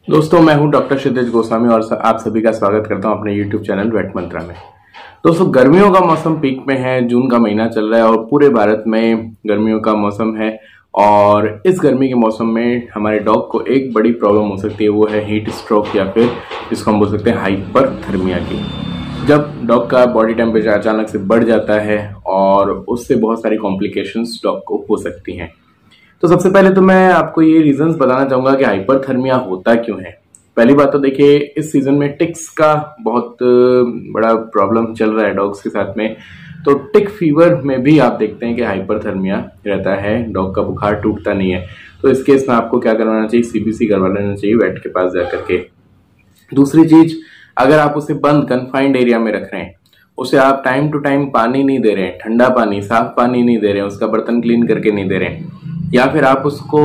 दोस्तों मैं हूं डॉक्टर क्षितिज गोस्वामी और आप सभी का स्वागत करता हूं अपने YouTube चैनल वेट मंत्रा में। दोस्तों गर्मियों का मौसम पीक में है, जून का महीना चल रहा है और पूरे भारत में गर्मियों का मौसम है। और इस गर्मी के मौसम में हमारे डॉग को एक बड़ी प्रॉब्लम हो सकती है, वो है हीट स्ट्रोक या फिर जिसको हम बोल सकते हैं हाइपरथर्मिया की। जब डॉग का बॉडी टेम्परेचर अचानक से बढ़ जाता है और उससे बहुत सारी कॉम्प्लिकेशंस डॉग को हो सकती हैं। तो सबसे पहले तो मैं आपको ये रीजंस बताना चाहूंगा कि हाइपरथर्मिया होता क्यों है। पहली बात तो देखिए, इस सीजन में टिक्स का बहुत बड़ा प्रॉब्लम चल रहा है डॉग्स के साथ में। तो टिक फीवर में भी आप देखते हैं कि हाइपरथर्मिया रहता है, डॉग का बुखार टूटता नहीं है। तो इस केस में आपको क्या करवाना चाहिए, सीबीसी करवा लेना चाहिए वेट के पास जाकर के। दूसरी चीज, अगर आप उसे बंद कन्फाइंड एरिया में रख रहे हैं, उसे आप टाइम टू टाइम पानी नहीं दे रहे हैं, ठंडा पानी साफ पानी नहीं दे रहे हैं, उसका बर्तन क्लीन करके नहीं दे रहे हैं, या फिर आप उसको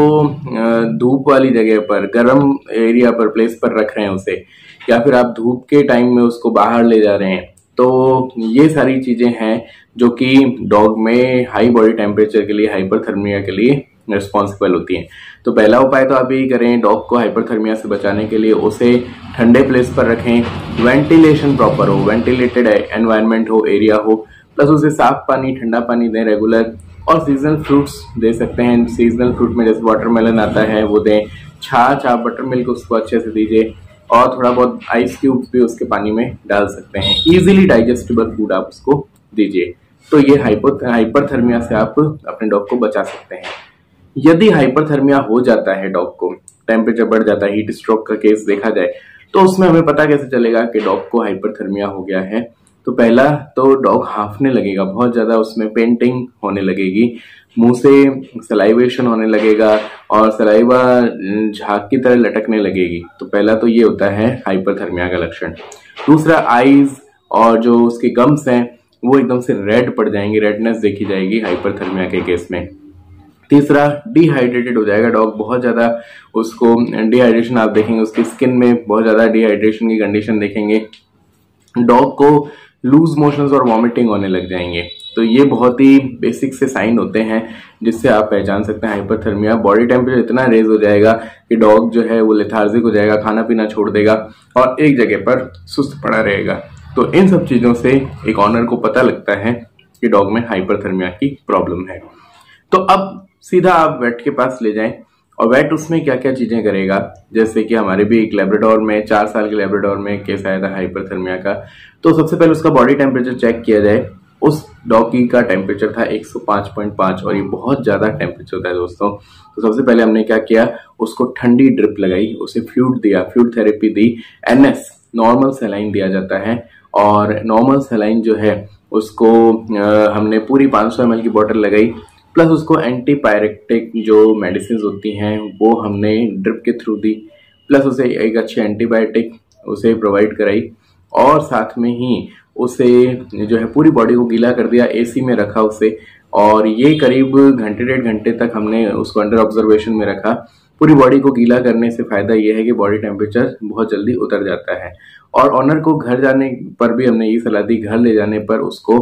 धूप वाली जगह पर, गर्म एरिया पर, प्लेस पर रख रहे हैं उसे, या फिर आप धूप के टाइम में उसको बाहर ले जा रहे हैं, तो ये सारी चीजें हैं जो कि डॉग में हाई बॉडी टेम्परेचर के लिए, हाइपरथर्मिया के लिए रिस्पॉन्सिबल होती हैं। तो पहला उपाय तो आप यही करें, डॉग को हाइपरथर्मिया से बचाने के लिए उसे ठंडे प्लेस पर रखें, वेंटिलेशन प्रॉपर हो, वेंटिलेटेड एनवायरनमेंट हो, एरिया हो, प्लस उसे साफ पानी, ठंडा पानी दें रेगुलर। और सीजनल फ्रूट्स दे सकते हैं, सीजनल फ्रूट में जैसे वाटरमेलन आता है वो दें, छाछ, आप बटर मिल्क उसको अच्छे से दीजिए, और थोड़ा बहुत आइस क्यूब्स भी उसके पानी में डाल सकते हैं। इजीली डाइजेस्टेबल फूड आप उसको दीजिए। तो ये हाइपरथर्मिया से आप अपने डॉग को बचा सकते हैं। यदि हाइपरथर्मिया हो जाता है, डॉग को टेम्परेचर बढ़ जाता है, हीट स्ट्रोक का केस देखा जाए, तो उसमें हमें पता कैसे चलेगा कि डॉग को हाइपरथर्मिया हो गया है। तो पहला तो डॉग हांफने लगेगा, बहुत ज्यादा उसमें पेंटिंग होने लगेगी, मुंह से सलाइवेशन होने लगेगा और सलाइवा झाग की तरह लटकने लगेगी। तो पहला तो ये होता है हाइपरथर्मिया का लक्षण। दूसरा, आईज और जो उसके गम्स हैं वो एकदम से रेड पड़ जाएंगे, रेडनेस देखी जाएगी हाइपरथर्मिया के केस में। तीसरा, डिहाइड्रेटेड हो जाएगा डॉग, बहुत ज्यादा उसको डिहाइड्रेशन आप देखेंगे, उसकी स्किन में बहुत ज्यादा डिहाइड्रेशन की कंडीशन देखेंगे। डॉग को लूज मोशंस और वॉमिटिंग होने लग जाएंगे। तो ये बहुत ही बेसिक से साइन होते हैं जिससे आप पहचान सकते हैं हाइपरथर्मिया। बॉडी टेम्परेचर इतना रेज हो जाएगा कि डॉग जो है वो लेथार्जिक हो जाएगा, खाना पीना छोड़ देगा और एक जगह पर सुस्त पड़ा रहेगा। तो इन सब चीजों से एक ऑनर को पता लगता है कि डॉग में हाइपरथर्मिया की प्रॉब्लम है। तो अब सीधा आप वेट के पास ले जाएं, और वेट उसमें क्या क्या चीजें करेगा। जैसे कि हमारे भी एक लेब्राडोर में, 4 साल के लेब्राडोर में केस आया था हाइपरथर्मिया का। तो सबसे पहले उसका बॉडी टेम्परेचर चेक किया जाए। उस डॉगी का टेम्परेचर था 105.5 और ये बहुत ज्यादा टेम्परेचर होता है दोस्तों। तो सबसे पहले हमने क्या किया, उसको ठंडी ड्रिप लगाई, उसे फ्लूइड दिया, फ्लूइड थेरेपी दी। NS नॉर्मल सलाइन दिया जाता है, और नॉर्मल सलाइन जो है उसको हमने पूरी 500 ml की बोतल लगाई, प्लस उसको एंटीपायरेटिक जो मेडिसिन होती हैं वो हमने ड्रिप के थ्रू दी, प्लस उसे एक अच्छी एंटीबायोटिक उसे प्रोवाइड कराई, और साथ में ही उसे जो है पूरी बॉडी को गीला कर दिया, AC में रखा उसे। और ये करीब घंटे 1.5 घंटे तक हमने उसको अंडर ऑब्जर्वेशन में रखा। पूरी बॉडी को गीला करने से फायदा ये है कि बॉडी टेम्परेचर बहुत जल्दी उतर जाता है। और ऑनर को घर जाने पर भी हमने ये सलाह दी, घर ले जाने पर उसको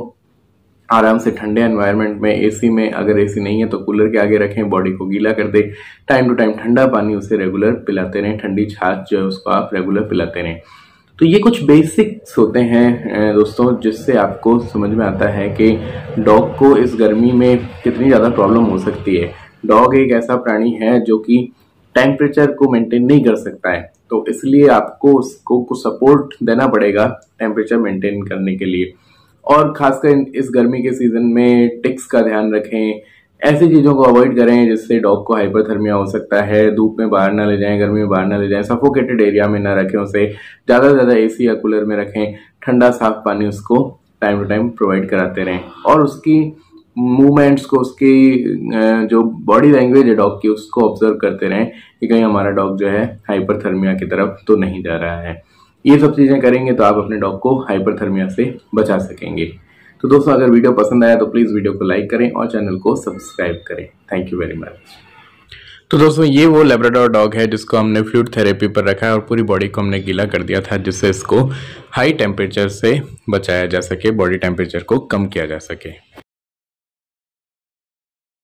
आराम से ठंडे एनवायरनमेंट में, AC में, अगर AC नहीं है तो कूलर के आगे रखें, बॉडी को गीला कर दे, टाइम टू टाइम ठंडा पानी उसे रेगुलर पिलाते रहें, ठंडी छाछ जो है उसको आप रेगुलर पिलाते रहें। तो ये कुछ बेसिक्स होते हैं दोस्तों, जिससे आपको समझ में आता है कि डॉग को इस गर्मी में कितनी ज़्यादा प्रॉब्लम हो सकती है। डॉग एक ऐसा प्राणी है जो कि टेम्परेचर को मेंटेन नहीं कर सकता है, तो इसलिए आपको उसको कुछ सपोर्ट देना पड़ेगा टेम्परेचर मेंटेन करने के लिए। और खासकर इस गर्मी के सीजन में टिक्स का ध्यान रखें, ऐसी चीजों को अवॉइड करें जिससे डॉग को हाइपरथर्मिया हो सकता है। धूप में बाहर ना ले जाएं, गर्मी में बाहर ना ले जाएं, सफोकेटेड एरिया में ना रखें उसे, ज्यादा से ज्यादा AC या कूलर में रखें, ठंडा साफ पानी उसको टाइम टू टाइम प्रोवाइड कराते रहें, और उसकी मूवमेंट्स को, उसकी जो बॉडी लैंग्वेज है डॉग की, उसको ऑब्जर्व करते रहें कि कहीं हमारा डॉग जो है हाइपरथर्मिया की तरफ तो नहीं जा रहा है। ये सब चीजें करेंगे तो आप अपने डॉग को हाइपरथर्मिया से बचा सकेंगे। तो दोस्तों, अगर वीडियो पसंद आया तो प्लीज वीडियो को लाइक करें और चैनल को सब्सक्राइब करें। Thank you very much. तो दोस्तों, ये वो लेब्राडोर डॉग है जिसको हमने फ्लूइड थेरेपी पर रखा है और पूरी बॉडी को हमने गीला कर दिया था, जिससे इसको हाई टेम्परेचर से बचाया जा सके, बॉडी टेम्परेचर को कम किया जा सके।